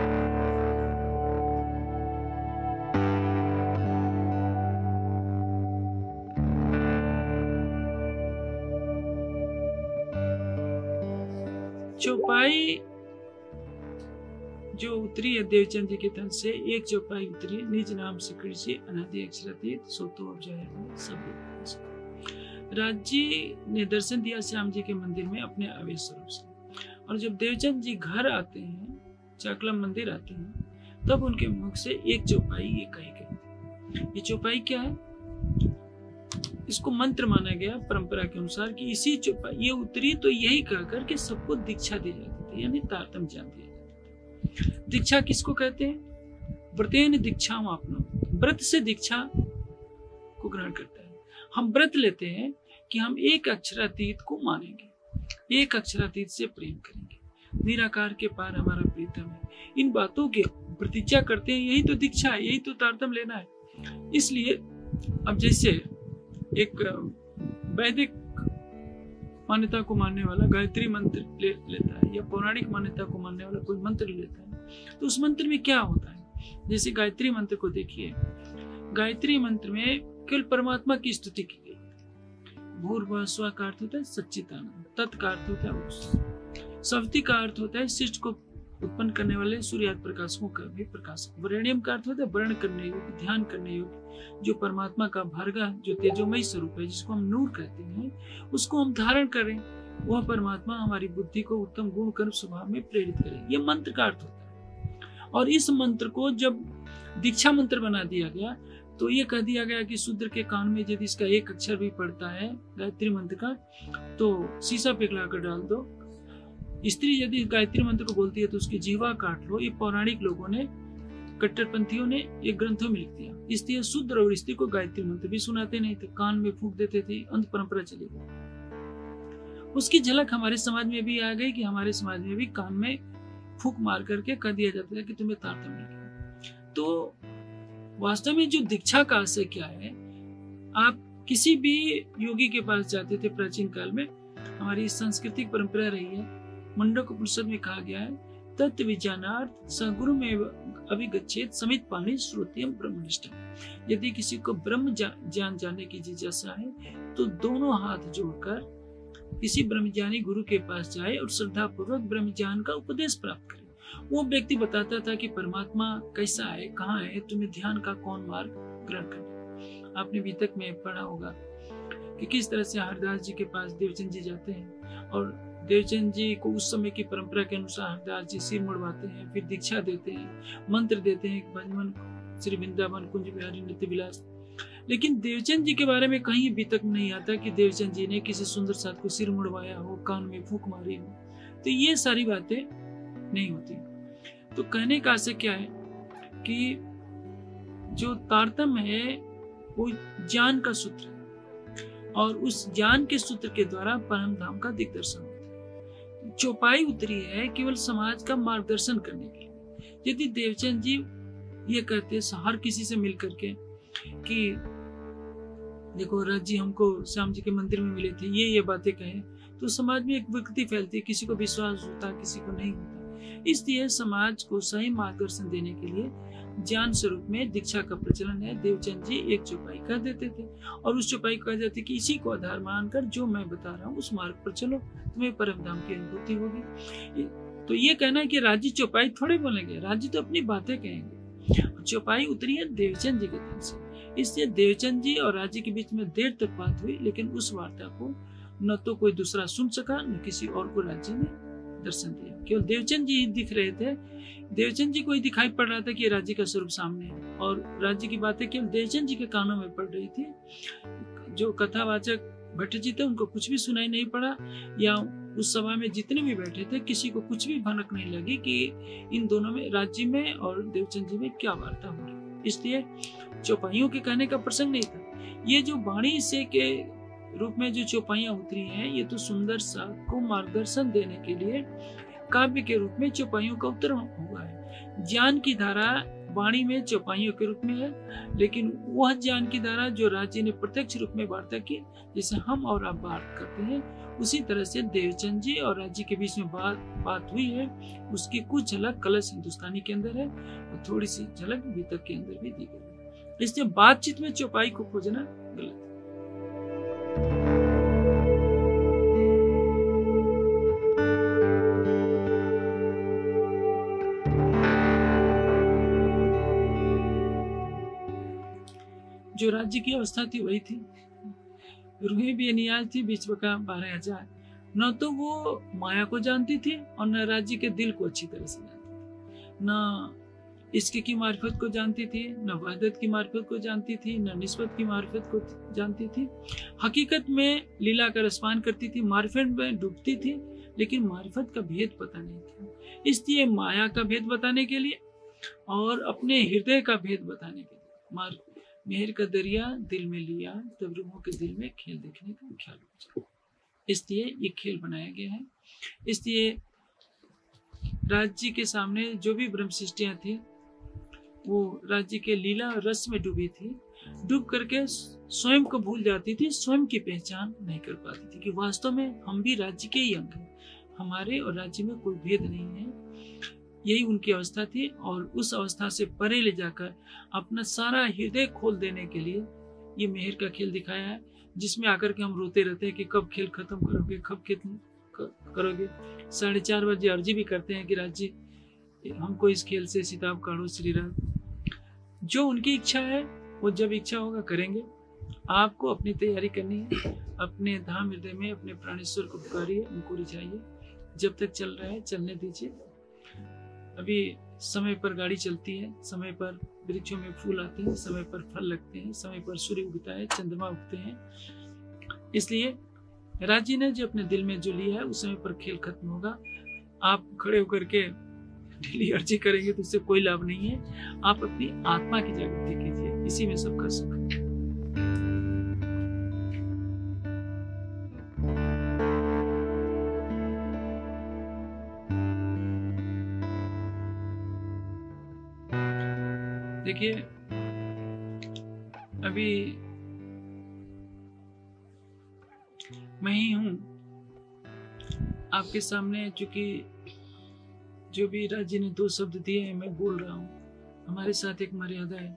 A: चौपाई जो उतरी है देवचंद जी के तन से, एक चौपाई उतरी, निज नाम से कृषि अनादि अक्षरातीत सोतो अब जाए सब। राज जी ने दर्शन दिया श्याम जी के मंदिर में अपने आवेश स्वरूप से। और जब देवचंद जी घर आते हैं, चाकला मंदिर आते हैं, तब उनके मुख से एक चौपाई ये कही गई। ये चौपाई क्या है? इसको मंत्र माना गया परंपरा के अनुसार कि इसी चौपाई ये उतरी तो यही कहकर के सबको दीक्षा दी जाती थी, यानी तारतम्य ज्ञान दिया जाता था। दीक्षा किसको कहते हैं? व्रतेन दीक्षा आपनो, व्रत से दीक्षा को ग्रहण करता है। हम व्रत लेते हैं कि हम एक अक्षरातीत को मानेंगे, एक अक्षरातीत से प्रेम करेंगे, निराकार के पार हमारा प्रीतम है। इन बातों की प्रतीक्षा करते हैं, यही तो दीक्षा है, यही तो तारतम्य लेना है। इसलिए अब जैसे एक वैदिक मान्यता को मानने वाला गायत्री मंत्र लेता है, या पौराणिक मान्यता को मानने वाला कोई मंत्र लेता है, तो उस मंत्र में क्या होता है? जैसे गायत्री मंत्र को देखिए, गायत्री मंत्र में केवल परमात्मा की स्तुति की गई। भूर्भुवः स्वः का अर्थ होता है सच्चिदानंद, तत् का अर्थ होता है उस, सविति का अर्थ होता है सृष्टि को उत्पन्न करने वाले सूर्यादि प्रकाशों का भी प्रकाशक, वरेण्यम का अर्थ होता है वर्ण करने योग्य, ध्यान करने योग्य, जो परमात्मा का भरगा जो तेजोमयी स्वरूप है, जिसको हम नूर कहते हैं, उसको हम धारण करें, वह परमात्मा हमारी बुद्धि को उत्तम गुण कर्म स्वभाव में प्रेरित करे। यह मंत्र का अर्थ होता है। और इस मंत्र को जब दीक्षा मंत्र बना दिया गया तो ये कह दिया गया कि शूद्र के कान में यदि इसका एक अक्षर भी पड़ता है गायत्री मंत्र का, तो शीशा पिघला कर डाल दो। स्त्री यदि गायत्री मंत्र को बोलती है तो उसकी जीवा काट लो। ये पौराणिक लोगों ने, कट्टरपंथियों ने एक ग्रंथों में लिख दिया। इसलिए शूद्र और स्त्री को गायत्री मंत्र भी सुनाते नहीं थे, कान में फूंक देते थे, अंध परंपरा चली गई। उसकी झलक हमारे समाज में भी आ गई कि हमारे समाज में भी कान में फूंक मार करके कह दिया जाता है कि तुम्हें तारतम्य नहीं। तो वास्तव में जो दीक्षा का आशय क्या है, आप किसी भी योगी के पास जाते थे प्राचीन काल में, हमारी सांस्कृतिक परंपरा रही है, मुंडक उपनिषद में कहा गया है, तत्व विज्ञानार्थ सगुरु में अभिगच्छेत समित पाणी श्रुतियम ब्रह्मनिष्ठम। यदि किसी को ब्रह्म ज्ञान जानने की जिज्ञासा है तो दोनों हाथ जोड़कर किसी ब्रह्मज्ञानी गुरु के पास जाए और श्रद्धा पूर्वक ब्रह्म ज्ञान का उपदेश प्राप्त करे। वो व्यक्ति बताता था कि परमात्मा कैसा है, कहाँ है, तुम्हें ध्यान का कौन मार्ग ग्रहण करना। आपने अभी तक में पढ़ा होगा कि किस तरह से हरदास जी के पास देवचंद जी जाते हैं और देवचंद जी को उस समय की परंपरा के अनुसार हरदास जी सिर मुड़वाते हैं, फिर दीक्षा देते हैं, मंत्र देते हैं, भजन श्री वृंदावन कुंज बिहारी नित्य विलास। लेकिन देवचंद जी के बारे में कहीं अभी तक नहीं आता कि देवचंद जी ने किसी सुंदर साथ को सिर मुड़वाया हो, कान में फूंक मारी हो। तो ये सारी बातें नहीं होती। तो कहने का आशय क्या है कि जो तारतम्य है वो ज्ञान का सूत्र है और उस ज्ञान के सूत्र के द्वारा परम धाम का दिग्दर्शन होता है। चौपाई उतरी है केवल समाज का मार्गदर्शन करने के लिए। यदि देवचंद जी ये कहते हर किसी से मिल करके कि देखो राज जी हमको श्याम जी के मंदिर में मिले थे, ये बातें कहें, तो समाज में एक विकृति फैलती है, किसी को विश्वास होता, किसी को नहीं होता। इसलिए समाज को सही मार्गदर्शन देने के लिए ज्ञान स्वरूप में दीक्षा का प्रचलन है। देवचंद जी एक चौपाई कर देते थे और उस चौपाई को कह देते कि इसी को आधार मानकर जो मैं बता रहा हूँ उस मार्ग पर चलो, तुम्हें परम धाम की अनुभूति होगी। तो ये कहना है कि राजी चौपाई थोड़े बोलेंगे, राजी तो अपनी बातें कहेंगे। चौपाई उतरी है देवचंद जी के दिन से, इसलिए देवचंद जी और राजी के बीच में देर तक बात हुई, लेकिन उस वार्ता को न तो कोई दूसरा सुन सका न किसी और को राजी ने दर्शन दिया। केवल देवचंद जी दिख रहे थे, देवचंद जी को ही दिखाई पड़ रहा था कि राज्य का स्वरूप सामने है और राज्य की बातें केवल देवचंद जी के कानों में पड़ रही थी। जो कथावाचक भट्ट जी थे उनको कुछ भी सुनाई नहीं पड़ा, या उस सभा में जितने भी बैठे थे किसी को कुछ भी भनक नहीं लगी कि इन दोनों में, राज्य में और देवचंद जी में क्या वार्ता हो रही। इसलिए चौपाइयों के कहने का प्रसंग नहीं था। ये जो वाणी से के रूप में जो चौपाइयां उतरी हैं, ये तो सुंदर सा को मार्गदर्शन देने के लिए काव्य के रूप में चौपाइयों का उत्तरण हुआ है। ज्ञान की धारा वाणी में चौपाइयों के रूप में है, लेकिन वह ज्ञान की धारा जो राज्य ने प्रत्यक्ष रूप में वार्ता की, जैसे हम और आप बात करते हैं, उसी तरह से देवचंद जी और राज्य के बीच में बात हुई है। उसकी कुछ झलक कलश हिंदुस्तानी के अंदर है और थोड़ी सी झलक भीतर के अंदर भी दी गई है। इसलिए बातचीत में चौपाई को खोजना गलत है। जो राज्य की अवस्था थी वही थी, रूही भी नियाज थी, बीच बका 12,000। न तो वो माया को जानती थी और न राज्य के दिल को अच्छी तरह से जानती थी, न इश्क की मार्फत को जानती थी, न वहदत की मार्फत को जानती थी, न निस्बत की मार्फत को जानती थी। हकीकत में लीला का रसपान करती थी, मार्फत में डूबती थी, लेकिन मार्फत का भेद पता नहीं था। इसलिए माया का भेद बताने के लिए और अपने हृदय का भेद बताने के लिए मेहर का दरिया दिल में लिया, तब रूहों के दिल में खेल देखने का ख्याल हो जाए। इसलिए ये खेल बनाया गया है। इसलिए राज्य के सामने जो भी ब्रह्म सृष्टियां थी वो राज्य के लीला और रस में डूबी थी, डूब करके स्वयं को भूल जाती थी, स्वयं की पहचान नहीं कर पाती थी कि वास्तव में हम भी राज्य के ही अंग हैं, हमारे और राज्य में कोई भेद नहीं है। यही उनकी अवस्था थी। और उस अवस्था से परे ले जाकर अपना सारा हृदय खोल देने के लिए ये मेहर का खेल दिखाया है, जिसमें आकर के हम रोते रहते हैं कि कब खेल खत्म करोगे, कब खेल करोगे। 4:30 बजे अर्जी भी करते हैं कि राज्य हमको इस खेल से सिताब काढ़ो श्री राम। जो उनकी इच्छा है वो जब इच्छा होगा करेंगे। आपको अपनी तैयारी करनी है, अपने धाम हृदय में अपने प्राणेश्वर को पुकारिए, उनको रिझाइए। जब तक चल रहा है चलने दीजिए। अभी समय पर गाड़ी चलती है, समय पर वृक्षों में फूल आते हैं, समय पर फल लगते हैं, समय पर सूर्य उगता है, चंद्रमा उगते हैं। इसलिए राज्य ने जो अपने दिल में जो लिया है उस समय पर खेल खत्म होगा। आप खड़े होकर के डेली अर्जी करेंगे तो उससे कोई लाभ नहीं है। आप अपनी आत्मा की जागृति कीजिए, इसी में सबका सुख है। देखिए अभी मैं ही हूं आपके सामने, चूंकि जो भी राज्य ने 2 शब्द दिए हैं मैं बोल रहा हूँ। हमारे साथ एक मर्यादा है।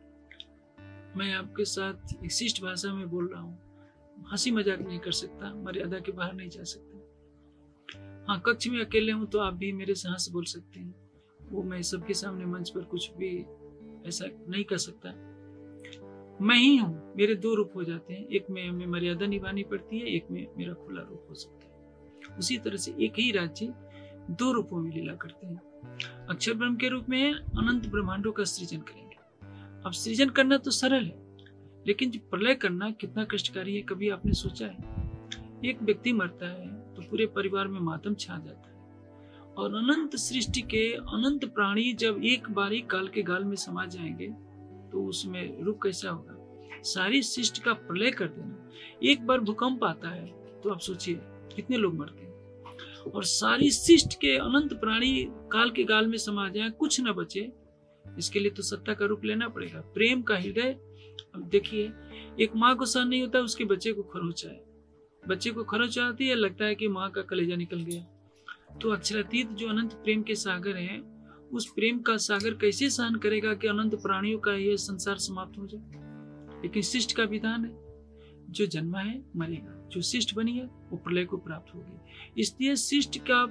A: मैं आपके साथ एक शिष्ट भाषा में बोल रहा हूँ, हंसी मजाक नहीं कर सकता, मर्यादा के बाहर नहीं जा सकता। हाँ, कक्ष में अकेले हूँ तो आप भी मेरे से हंस बोल सकते हैं, वो मैं सबके सामने मंच पर कुछ भी ऐसा नहीं कर सकता। मैं ही हूँ, मेरे 2 रूप हो जाते हैं, एक में हमें मर्यादा निभानी पड़ती है, एक में मेरा खुला रूप हो सकता है। उसी तरह से एक ही राज्य 2 रूपों में लीला करते हैं। अक्षर ब्रह्म के रूप में अनंत ब्रह्मांडों का सृजन करेंगे। अब सृजन करना तो सरल है, लेकिन जो प्रलय करना कितना कष्टकारी है, कभी आपने सोचा है? एक व्यक्ति मरता है तो पूरे परिवार में मातम छा जाता है, और अनंत सृष्टि के अनंत प्राणी जब एक बारी काल के गाल में समा जाएंगे तो उसमें रूप कैसा होगा? सारी सृष्टि का प्रलय कर देना। एक बार भूकंप आता है तो आप सोचिए कितने लोग मरते हैं, और सारी सृष्टि के अनंत प्राणी काल के गाल में समा जाए, कुछ न बचे। इसके लिए तो सत्ता का रूप लेना पड़ेगा, प्रेम का हृदय। अब देखिए, एक माँ को सहन नहीं होता उसके बच्चे को खरोच आए, बच्चे को खरोच आती है, लगता है कि माँ का कलेजा निकल गया। तो अक्षरातीत जो अनंत प्रेम के सागर है, उस प्रेम का सागर कैसे सहन करेगा कि अनंत प्राणियों का यह संसार समाप्त हो जाए? लेकिन शिष्ट का विधान है, जो जन्मा है मरेगा, जो शिष्ट बनी है वो प्रलय को प्राप्त होगी। इसलिए शिष्ट का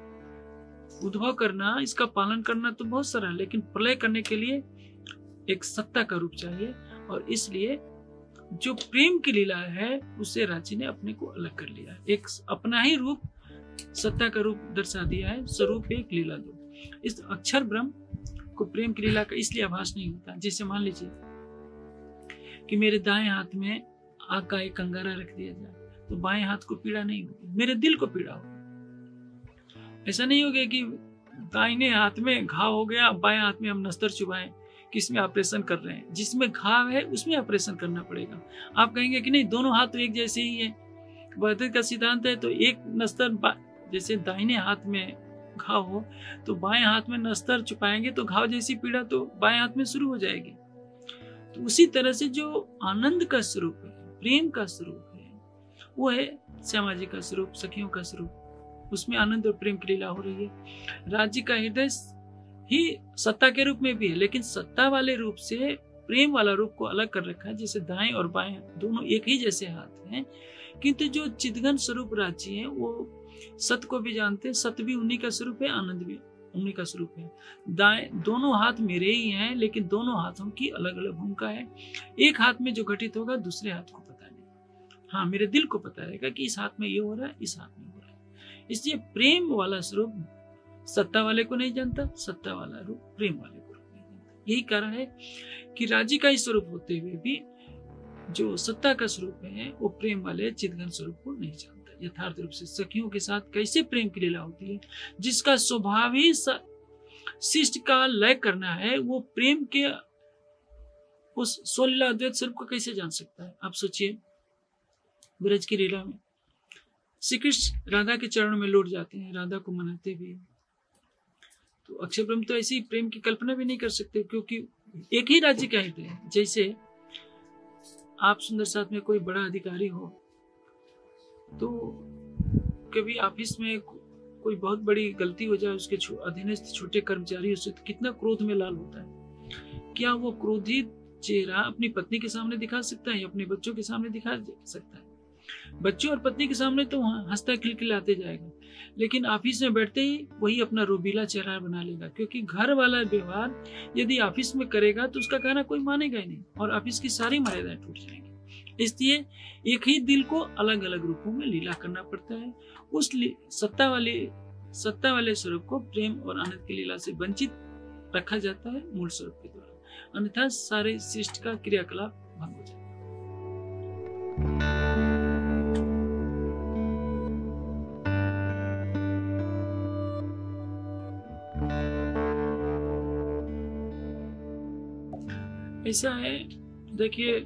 A: उद्भव करना, इसका पालन करना तो बहुत सरल है, लेकिन प्रलय करने के लिए एक सत्ता का रूप चाहिए। और इसलिए जो प्रेम की लीला है उसे राज्य ने अपने को अलग कर लिया, एक अपना ही रूप सत्ता का रूप दर्शा दिया है। स्वरूप एक लीला दो। इस अक्षर ब्रह्म को प्रेम की लीला का इसलिए आभास नहीं होता। जैसे मान लीजिए कि मेरे दाएं हाथ में आग का एक अंगारा रख दिया जाए तो बाएं हाथ को पीड़ा नहीं होगी, मेरे दिल को पीड़ा होगी। ऐसा नहीं होगा कि दाहिने हाथ में घाव हो गया, बाएं हाथ में हम नस्तर चुभाएं कि इसमें ऑपरेशन कर रहे हैं। जिसमें घाव है उसमें ऑपरेशन करना पड़ेगा। आप कहेंगे कि नहीं, दोनों हाथ तो एक जैसे ही है, वैदिक का सिद्धांत है। तो एक नस्तर, जैसे दाहिने हाथ में घाव हो तो बाएं हाथ में नस्तर चुपाएंगे तो घाव जैसी पीड़ा तो बाएं हाथ में शुरू हो जाएगी। तो उसी तरह से जो आनंद का स्वरूप है, प्रेम का स्वरूप है, वो है श्यामा जी का स्वरूप, सखियों का स्वरूप। उसमें आनंद और प्रेम की लीला हो रही है। राज्य का हृदय ही सत्ता के रूप में भी है, लेकिन सत्ता वाले रूप से प्रेम वाला रूप को अलग कर रखा है। जैसे दाएं और बाएं दोनों एक ही जैसे हाथ हैं, किंतु जो चिदघन स्वरूप राज्य है वो सत्य को भी जानते हैं। सत्य भी उन्हीं का स्वरूप है, आनंद भी उन्हीं का स्वरूप है। दाएं दोनों हाथ मेरे ही हैं, लेकिन दोनों हाथों की अलग अलग भूमिका है। एक हाथ में जो घटित होगा दूसरे हाथ को पता नहीं। हाँ, मेरे दिल को पता रहेगा कि इस हाथ में ये हो रहा है, इस हाथ में हो रहा है। इसलिए प्रेम वाला स्वरूप सत्ता वाले को नहीं जानता, सत्ता वाला रूप प्रेम वाले को नहीं जानता। यही कारण है कि राज्य का ही स्वरूप होते हुए भी जो सत्ता का स्वरूप है वो प्रेम वाले चिदघन स्वरूप को नहीं जानता। यथार्थ रूप से सखियों के साथ कैसे प्रेम की लीला होती है, जिसका स्वभाव ही शिष्ट का लय करना है, वो प्रेम के उस स्वलीला अद्वैत स्वरूप को कैसे जान सकता है? आप सोचिए, ब्रज की लीला में श्री कृष्ण राधा के चरणों में लौट जाते हैं, राधा को मनाते भी। तो अक्षय ब्रह्म तो ऐसी प्रेम की कल्पना भी नहीं कर सकते, क्योंकि एक ही राज्य का हृदय है। जैसे आप सुंदर साथ में कोई बड़ा अधिकारी हो, तो कभी ऑफिस में कोई बहुत बड़ी गलती हो जाए, उसके अधीनस्थ छोटे कर्मचारी उससे तो कितना क्रोध में लाल होता है। क्या वो क्रोधित चेहरा अपनी पत्नी के सामने दिखा सकता है या अपने बच्चों के सामने दिखा सकता है? बच्चों और पत्नी के सामने तो हंसता खिलखिलाते जाएगा, लेकिन ऑफिस में बैठते ही वही अपना रोबीला चेहरा बना लेगा, क्योंकि घर वाला व्यवहार यदि ऑफिस में करेगा तो उसका कहना कोई मानेगा ही नहीं और ऑफिस की सारी मर्यादाएं टूट जाएंगी। इसलिए एक ही दिल को अलग अलग रूपों में लीला करना पड़ता है। उस सत्ता वाले स्वरूप को प्रेम और आनंद की लीला से वंचित रखा जाता है मूल स्वरूप के द्वारा, अन्यथा सारे सृष्टि का क्रियाकलाप भंग हो जाता है। ऐसा है, देखिए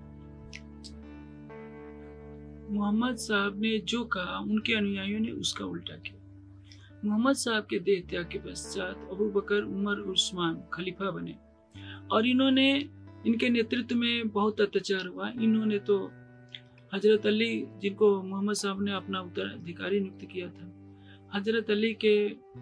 A: मोहम्मद साहब ने जो कहा उनके अनुयायियों ने उसका उल्टा किया। मोहम्मद साहब के देह त्याग के पश्चात अबू बकर, उमर और उस्मान खलीफा बने और इनके नेतृत्व में बहुत अत्याचार हुआ। इन्होंने तो हजरत अली, जिनको मोहम्मद साहब ने अपना उत्तराधिकारी नियुक्त किया था, हजरत अली के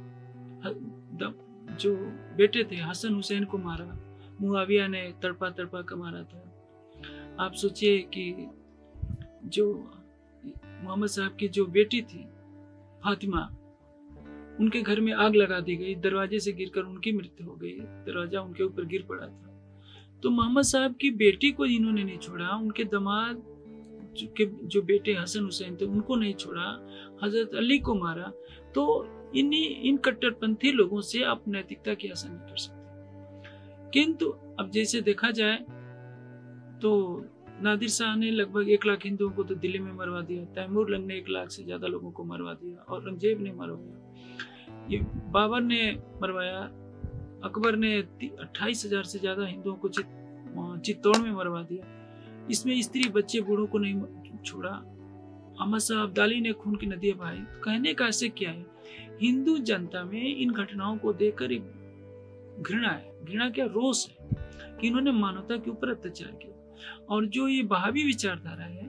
A: जो बेटे थे हसन हुसैन को मारा। मुआविया ने तड़पा कर मारा था। आप सोचिए कि जो मोहम्मद साहब की जो बेटी थी फातिमा, उनके घर में आग लगा दी गई, दरवाजे से गिरकर उनकी मृत्यु हो गई, दरवाजा उनके ऊपर गिर पड़ा था। तो मोहम्मद साहब की बेटी को इन्होंने नहीं छोड़ा, उनके दामाद के जो बेटे हसन हुसैन थे उनको नहीं छोड़ा, हजरत अली को मारा। तो इन कट्टरपंथी लोगों से आप नैतिकता की आशा नहीं कर सकते। किंतु अब जैसे देखा जाए तो नादिर शाह ने लगभग 1 लाख हिंदुओं को तो दिल्ली में मरवा दिया, तैमूर लंग ने 1 लाख से ज्यादा लोगों को मरवा दिया, औरंगजेब ने मरवाया, ये बाबर ने मरवाया, अकबर ने 28,000 से ज्यादा हिंदुओं को चित्तौड़ में मरवा दिया। इसमें स्त्री बच्चे बूढ़ों को नहीं छोड़ा। अहमद शाह अब्दाली ने खून की नदियां बहाई। तो कहने का ऐसे क्या है, हिंदू जनता में इन घटनाओं को देखकर एक घृणा है, घृणा क्या, रोष है कि इन्होंने मानवता के ऊपर अत्याचार किया। और जो ये बहावी विचारधारा है,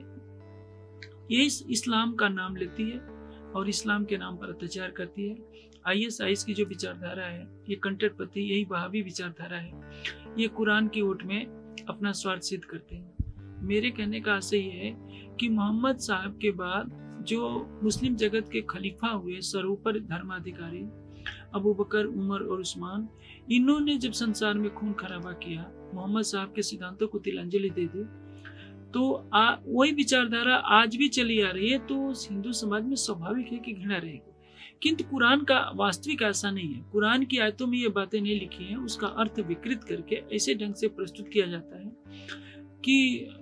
A: ये इस्लाम का नाम लेती है और इस्लाम के नाम पर अत्याचार करती है। ISIS की जो विचारधारा है, ये कट्टरपंथी, यही बहावी विचारधारा है। ये कुरान की ओट में अपना स्वार्थ सिद्ध करते हैं। मेरे कहने का आशय ये है कि मोहम्मद साहब के बाद जो मुस्लिम जगत के खलीफा हुए, सर्वोपरि धर्माधिकारी अबू बकर, उमर और उस्मान, इन्होंने जब संसार में खून खराबा किया, मोहम्मद साहब के सिद्धांतों को तिलांजलि दे दी, तो वही विचारधारा आज भी चली आ रही है। तो हिंदू समाज में स्वाभाविक है कि घृणा रहेगी। किंतु कुरान का वास्तविक ऐसा नहीं है। कुरान की आयतों में ये बातें नहीं लिखी हैं, उसका अर्थ विकृत करके ऐसे ढंग से प्रस्तुत किया जाता है कि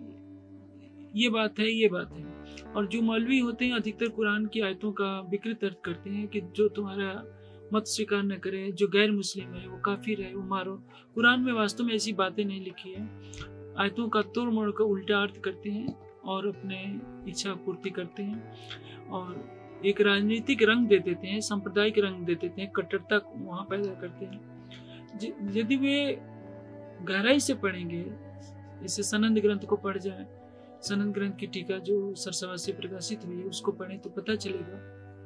A: ये बात है, ये बात है। और जो मौलवी होते हैं अधिकतर कुरान की आयतों का विकृत अर्थ करते हैं कि जो तुम्हारा मत स्वीकार न करे, जो गैर मुस्लिम है वो काफिर है, वो मारो। कुरान में वास्तव में ऐसी बातें नहीं लिखी है। आयतों का तोड़ मोड़ का उल्टा अर्थ करते हैं और अपने इच्छा पूर्ति करते हैं और एक राजनीतिक रंग दे देते हैं, सांप्रदायिक रंग दे देते हैं, कट्टरता वहां पैदा करते हैं। यदि वे गहराई से पढ़ेंगे, जैसे सनंद ग्रंथ को पढ़ जाए, सनंद ग्रंथ की टीका जो सरसवा से प्रकाशित हुई है उसको पढ़ें तो पता चलेगा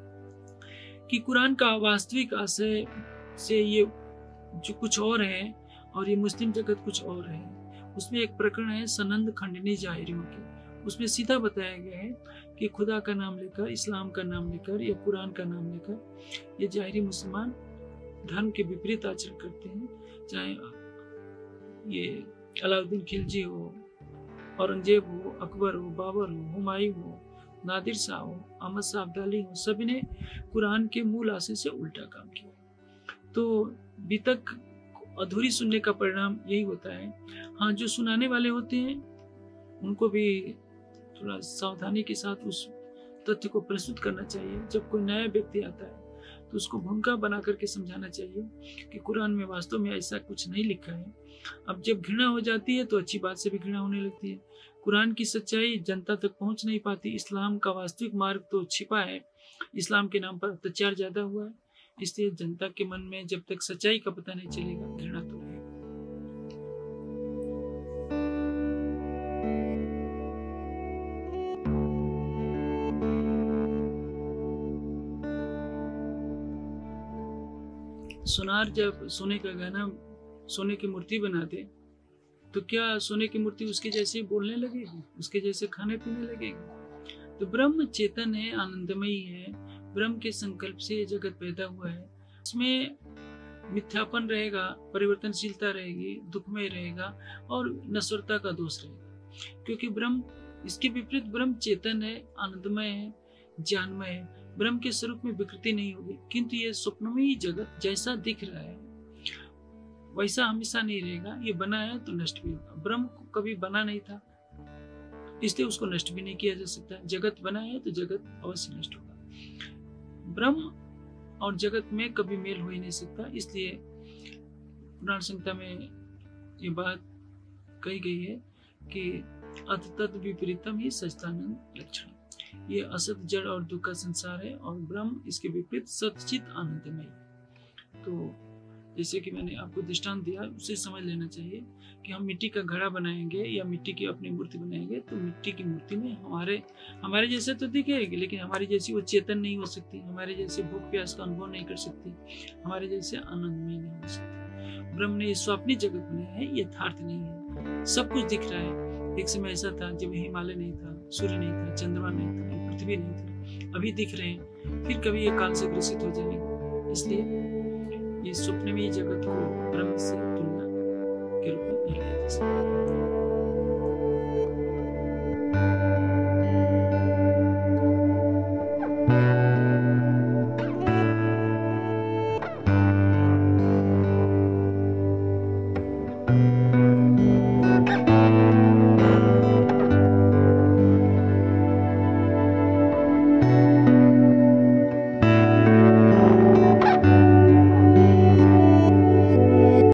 A: कि कुरान का वास्तविक आशय से ये जो कुछ और है और ये मुस्लिम जगत कुछ और है। उसमें एक प्रकरण है सनंद खंडनी जाहिरियों की, उसमें सीधा बताया गया है कि खुदा का नाम लेकर, इस्लाम का नाम लेकर या कुरान का नाम लेकर ये जाहिरी मुसलमान धर्म के विपरीत आचरण करते हैं। चाहे ये अलाउद्दीन खिलजी हो, औरंगजेब हो, अकबर हो, बाबर हो, हुमायूं हो, नादिर शाह हो, अहमद शाह अब्दाली हो, सभी ने कुरान के मूल आशय से उल्टा काम किया। तो अभी तक अधूरी सुनने का परिणाम यही होता है। हाँ, जो सुनाने वाले होते हैं उनको भी थोड़ा सावधानी के साथ उस तथ्य को प्रस्तुत करना चाहिए। जब कोई नया व्यक्ति आता है तो उसको भूमिका बना करके समझाना चाहिए कि कुरान में वास्तव में ऐसा कुछ नहीं लिखा है। अब जब घृणा हो जाती है तो अच्छी बात से भी घृणा होने लगती है। कुरान की सच्चाई जनता तक पहुंच नहीं पाती। इस्लाम का वास्तविक मार्ग तो छिपा है। इस्लाम के नाम पर अत्याचार ज्यादा हुआ है, इसलिए जनता के मन में जब तक सच्चाई का पता नहीं चलेगा, घृणा तो रहेगी। सुनार जब सोने का गहना, सोने की मूर्ति बनाते, तो क्या सोने की मूर्ति उसके जैसे बोलने लगेगी, उसके जैसे खाने पीने लगेगी? तो ब्रह्म चेतन है, आनंदमयी है। ब्रह्म के संकल्प से ये जगत पैदा हुआ है। इसमें मिथ्यापन रहेगा, परिवर्तनशीलता रहेगी, दुखमय रहेगा और नश्वरता का दोष रहेगा। क्योंकि ब्रह्म, इसके विपरीत ब्रह्म चेतन है, आनंदमय है, ज्ञानमय है। ब्रह्म के स्वरूप में विकृति नहीं होगी। किंतु ये स्वप्नमयी जगत जैसा दिख रहा है वैसा हमेशा नहीं रहेगा। ये बना है तो नष्ट भी होगा। ब्रह्म को कभी बना नहीं था, इसलिए उसको नष्ट भी नहीं किया जा सकता। जगत बना है तो जगत अवश्य नष्ट होगा। ब्रह्म और जगत में कभी मेल हो ही नहीं सकता। इसलिए पुराण संहिता में ये बात कही गई है कि अथ तद विपरीतम ही सच्चिदानंद लक्षण। ये असत, जड़ और दुख का संसार है और ब्रह्म इसके विपरीत सच्चित आनंदमय। तो जैसे कि मैंने आपको दृष्टांत दिया, उसे समझ लेना चाहिए कि हम मिट्टी का घड़ा बनाएंगे या मिट्टी की अपनी मूर्ति बनाएंगे, तो मिट्टी की मूर्ति में हमारे जैसे तो दिखेगी, लेकिन हमारी जैसी वो चेतन नहीं हो सकती, हमारे जैसे भूख प्यास का अनुभव नहीं कर सकती, हमारे जैसे आनंदमय नहीं हो सकती। ब्रह्म ने स्वाप्निक जगत बनाया है, यथार्थ नहीं है। सब कुछ दिख रहा है। एक समय ऐसा था जब हिमालय नहीं था, सूर्य नहीं था, चंद्रमा नहीं था, पृथ्वी नहीं थी। अभी दिख रहे हैं, फिर कभी ये काल से ग्रसित हो जाएंगे। इसलिए ये स्वप्न में जगत को ब्रह्म से तुलना के रूप में